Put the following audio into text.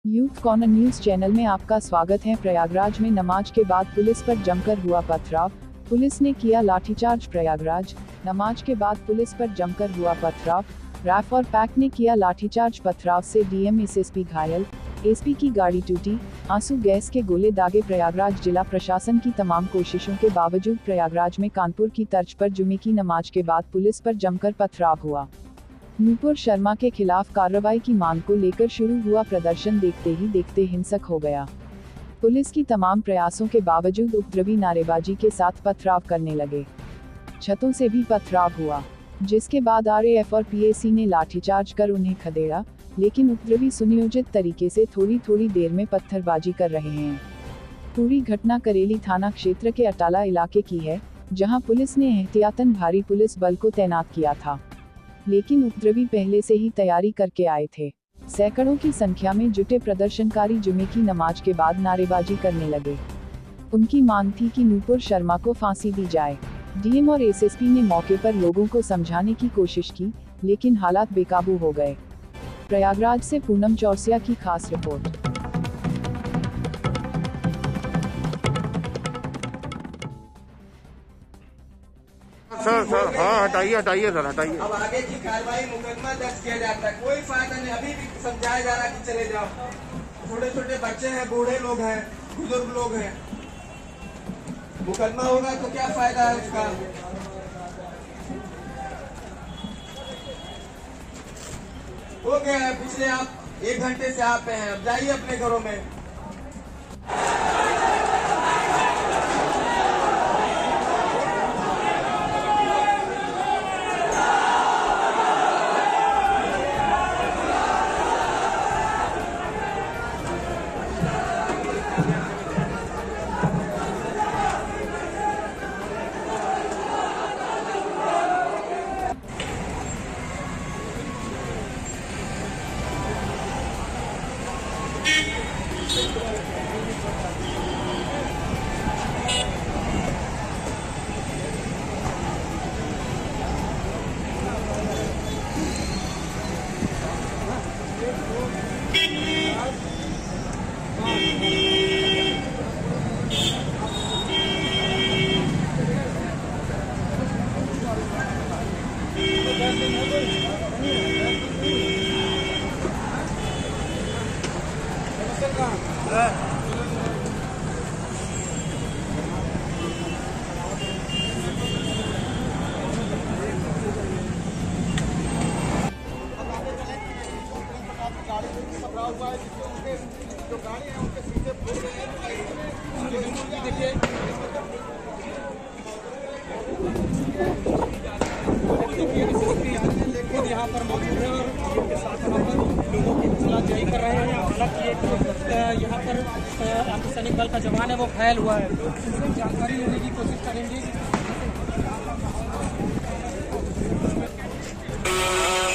Youth corner news channel में आपका स्वागत है। प्रयागराज में नमाज के बाद पुलिस पर जमकर हुआ पथराव। पुलिस ने किया लाठीचार्ज। प्रयागराज नमाज के बाद पुलिस पर जमकर हुआ पथराव। रैफ और पैक ने किया लाठीचार्ज। पथराव से डीएम एसएसपी घायल, एसपी की गाड़ी टूटी, आंसू गैस के गोले दागे। प्रयागराज जिला प्रशासन की तमाम कोशिशों के बावजूद प्रयागराज में कानपुर की तर्ज पर जुमे की नमाज के बाद पुलिस पर जमकर पथराव हुआ। नूपुर शर्मा के खिलाफ कार्रवाई की मांग को लेकर शुरू हुआ प्रदर्शन देखते ही देखते हिंसक हो गया। पुलिस की तमाम प्रयासों के बावजूद उपद्रवी नारेबाजी के साथ पथराव करने लगे। छतों से भी पथराव हुआ, जिसके बाद आरएएफ और पीएसी ने लाठीचार्ज कर उन्हें खदेड़ा, लेकिन उपद्रवी सुनियोजित तरीके से थोड़ी थोड़ी देर में पत्थरबाजी कर रहे हैं। पूरी घटना करेली थाना क्षेत्र के अटाला इलाके की है, जहां पुलिस ने एहतियातन भारी पुलिस बल को तैनात किया था, लेकिन उपद्रवी पहले से ही तैयारी करके आए थे। सैकड़ों की संख्या में जुटे प्रदर्शनकारी जुमे की नमाज के बाद नारेबाजी करने लगे। उनकी मांग थी कि नूपुर शर्मा को फांसी दी जाए। डीएम और एसएसपी ने मौके पर लोगों को समझाने की कोशिश की, लेकिन हालात बेकाबू हो गए। प्रयागराज से पूनम चौरसिया की खास रिपोर्ट। सर हाँ हटाइए सर हटाइए। अब आगे की कार्रवाई मुकदमा दर्ज किया जाता है, कोई फायदा नहीं। अभी भी समझाया जा रहा है कि चले जाओ। छोटे छोटे बच्चे हैं, बूढ़े लोग हैं, बुजुर्ग लोग हैं। मुकदमा होगा तो क्या फायदा है उसका। हो गया है, पिछले आप 1 घंटे से आप हैं, अब जाइए अपने घरों में। जो गाड़ी है उनके सीधे फूल रहे हैं। देखिए खुद यहाँ पर मौजूद है और इनके साथ यहाँ पर लोगों की हौसलाअफजाई कर रहे हैं। हालांकि यहाँ पर अर्धसैनिक बल का जवान है वो घायल हुआ है, उससे जानकारी लेने की कोशिश करेंगे।